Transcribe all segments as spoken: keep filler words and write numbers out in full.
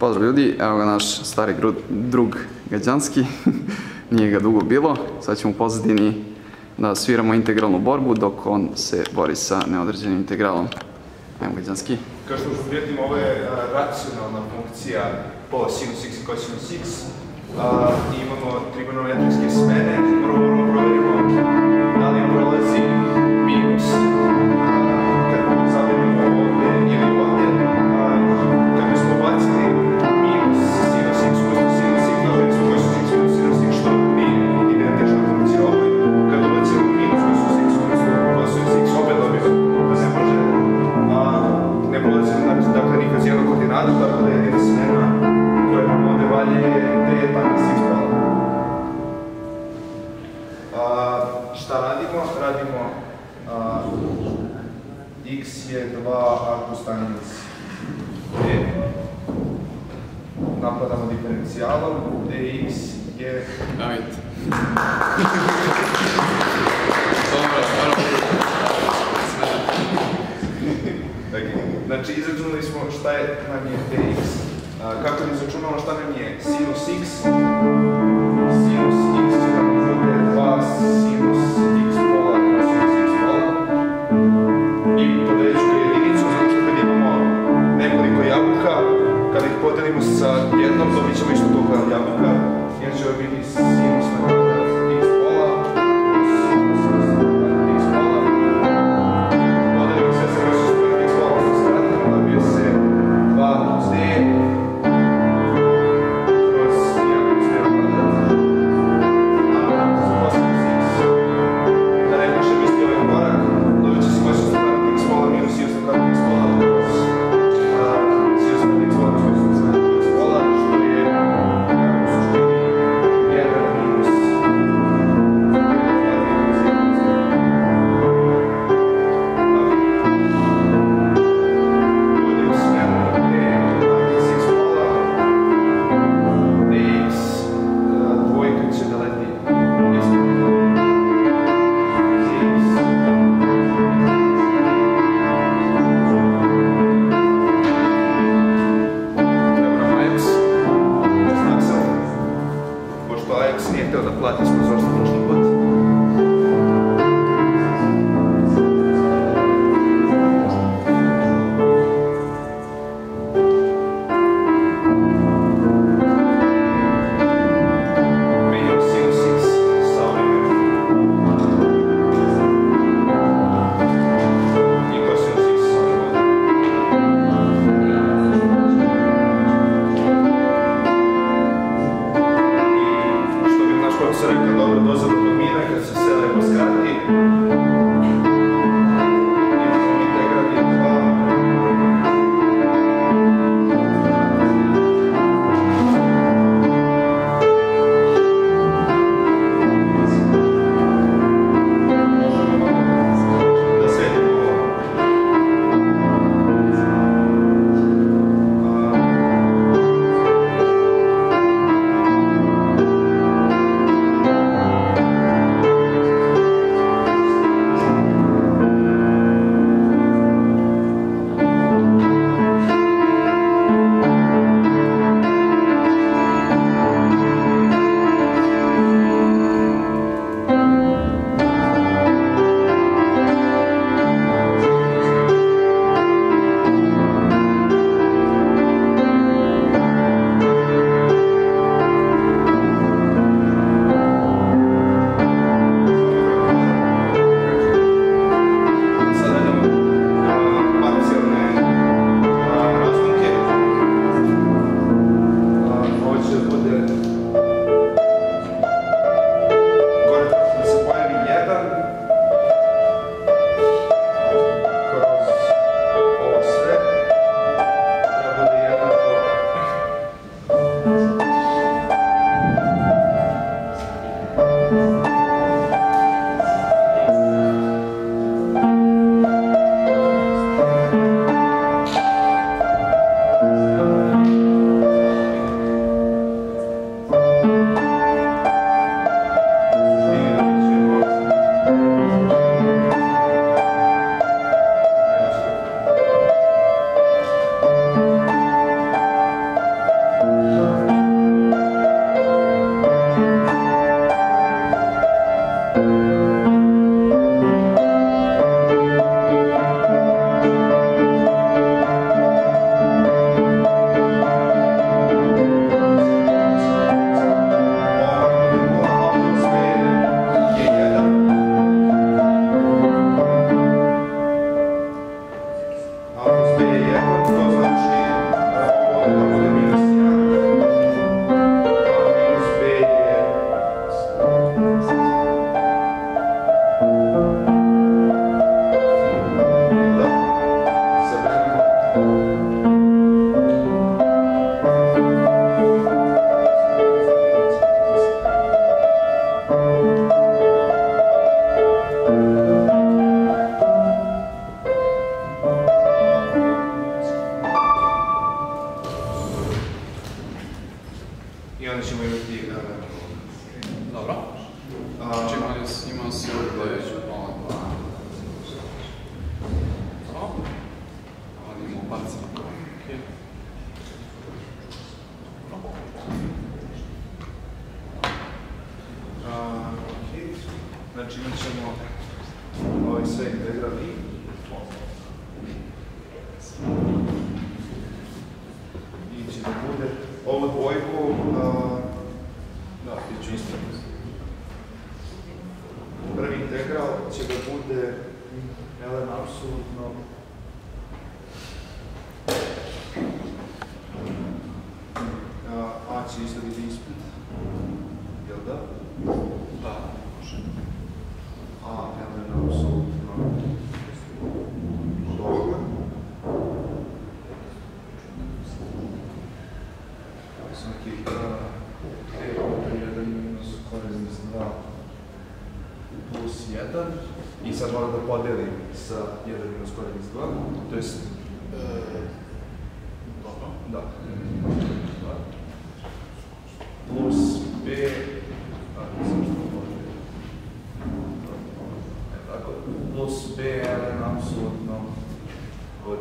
Pozdrav ljudi, evo ga naš stari drug Gađanski, nije ga dugo bilo, sad ćemo u pozadini da sviramo integralnu borbu dok on se bori sa neodređenim integralom. Evo Gađanski. Kao što što prijetim, ovo je racionalna funkcija po sinus x i cosinus x. Imamo trigonometrijske smene, prvo moramo provjerimo da li prolazi minus kad zavedemo ovdje ili ovdje. Kad bismo bacili minus sinus x pusto sinus x, dobili smo cosinus x pusto sinus x, što nije identična funkcija ovoj. Kad ubacimo minus cosinus x pusto cosinus x, opet dobimo da ne može. Ne prolazimo dakle ni kroz jednu koordinatu, tako da je jedina smena koja nam ovdje valje je d takas x pola. Šta radimo? Radimo x je dva a kostanjec d. Napadamo diferencijalom, dx je... Ajde. Dobro, Znači, izračunali smo šta je nam je dx. Kako je izračunalo šta nam je sinus x? Sinus x će nam bude dva sinus x pola cosinus x pola. I podelit ću to jedinicu, zato što kad imamo nekoliko jabuka, kada ih podelimo sa jednom, dobit ćemo isto toliko jabuka. Jer će ovo biti sinus na kvadrat x pola, sinus na x pola. Podelimo se sa cosinus na x pola, skratimo, dobije se dva d kroz jedan plus d kvadrat. A za cosinus x, da ne pišem isti ovaj korak, dobit će se cosinus na kvadrat x pola minus sinus na kvadrat x pola kroz sinus na kvadrat x pola kroz cosinus na kvadrat x pola, što je u suštini jedan minus Sorry, I onda ćemo imati... Dobro. Znači imao si ovdje ova dva. Dobro. Ovdje imamo bacimo korake. Znači imat ćemo ovaj sve integrali. I će da bude ovu dvojku, da, bit ću isto. Prvi integral će da bude ln apsolutno a će isto biti ispred, jel da? Da, može. A ln apsolutno od ovoga. Svaki t od jedan minus koren iz dva plus jedan. I sad moram da podelim sa jedan minus koren iz dva. To jest... Dobro. Da. Plus b... Plus b ln apsolutno od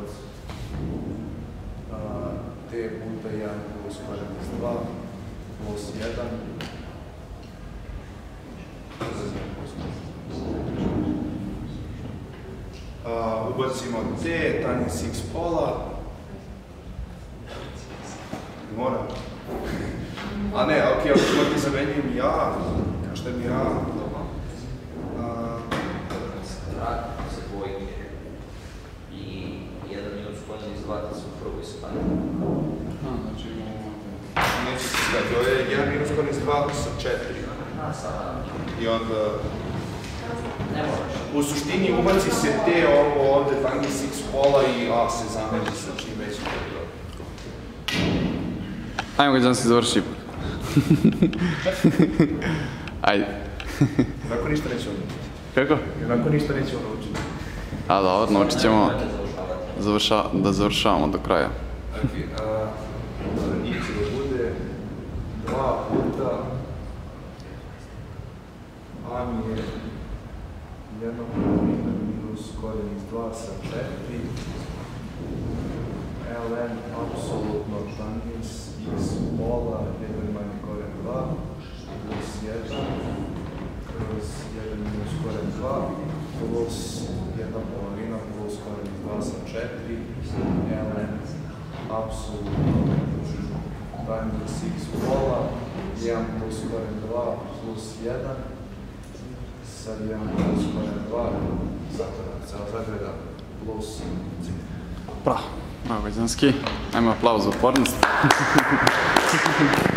t puta jedan plus koren iz dva plus jedan. Ubacimo t, tangens x pola. Moram. A ne, ok, ako ćemo ti zamenjujem ja. Šta mi ja? Radimo se dvojke i jedan minus koren iz dva da se u prvoj strani. Znači imamo... Neće se skati, ovo je jedan minus koren iz dva sa četiri. I onda... Ne moraš. U suštini ubaci se t ovo ovde tangens x pola i a se zameni sa čim već je bilo. Ajmo Gađanski završi ipak. Ajde. Onako ništa nećemo naučiti. Kako? Onako ništa nećemo naučiti. A dobro, naučit ćemo da završavamo do kraja. I će da bude dva puta a mi je jedna polovina minus koren iz dva sa četiri ln apsolutno tangens x pola jedan manje koren dva plus jedan kroz jedan minus koren dva plus jedna polovina plus koren iz dva sa četiri ln apsolutno tangens x pola jedan plus koren dva plus jedan sa jedan plus koren dva zagrada plus Bravo, bravo Gađanski. Ajmo aplauz za upornost.